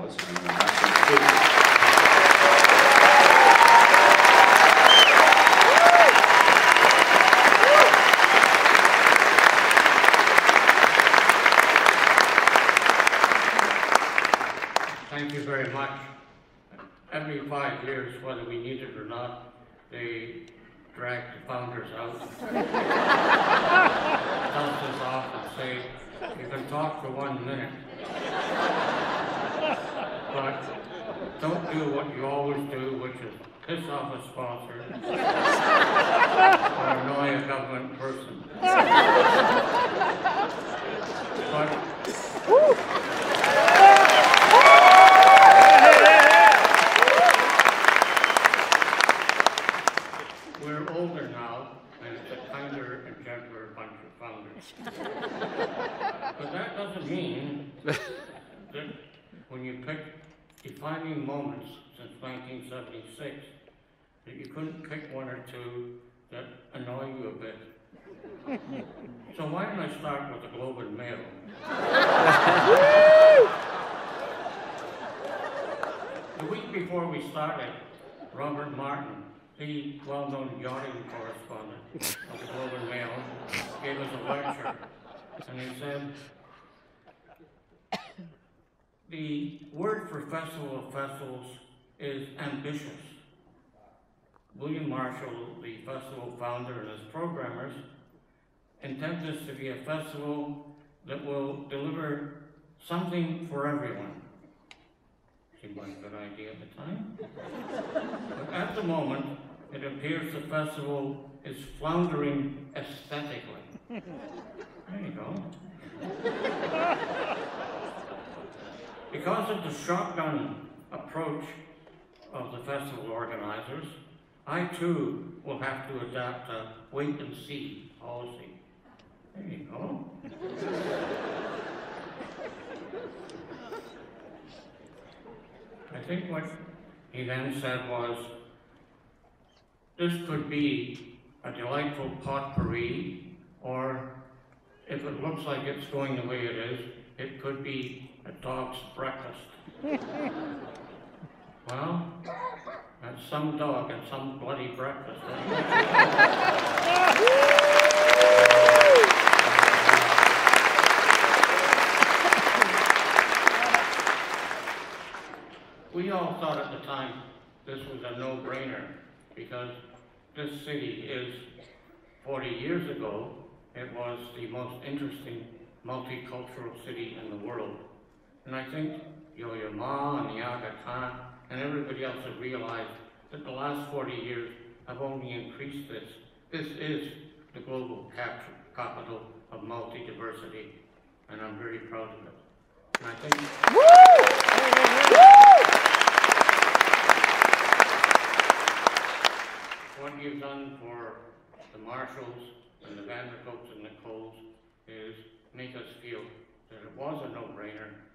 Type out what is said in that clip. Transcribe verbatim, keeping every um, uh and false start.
was. And that's Thank you very much. Every five years, whether we need it or not, they drag the founders out, dust us off and say, you can talk for one minute, but don't do what you always do, which is piss off a sponsor or annoy a government person. But we're older now, and it's a kinder and gentler bunch of founders. But that doesn't mean that when you pick defining moments since nineteen seventy-six, that you couldn't pick one or two that annoy you a bit. So why don't I start with the Globe and Mail? The week before we started, Robert Martin, the well-known yachting correspondent of the Globe and Mail, gave us a lecture, and he said, the word for Festival of Festivals is ambitious. William Marshall, the festival founder, and his programmers intend this to be a festival that will deliver something for everyone. Seemed like a good idea at the time. But at the moment, it appears the festival is floundering aesthetically. There you go. Because of the shotgun approach of the festival organizers, I too will have to adapt a wait and see policy. There you go. I think what he then said was, this could be a delightful potpourri, or if it looks like it's going the way it is, it could be a dog's breakfast. Well, that's some dog and some bloody breakfast. We all thought at the time this was a no-brainer, because this city is, forty years ago, it was the most interesting multicultural city in the world. And I think Yo-Yo Ma and the Aga Khan and everybody else have realized that the last forty years have only increased this. This is the global cap capital of multi-diversity, and I'm very proud of it. And I think what you've done for the Marshalls and the Vanderkolks and Nicoles is make us feel that it was a no-brainer,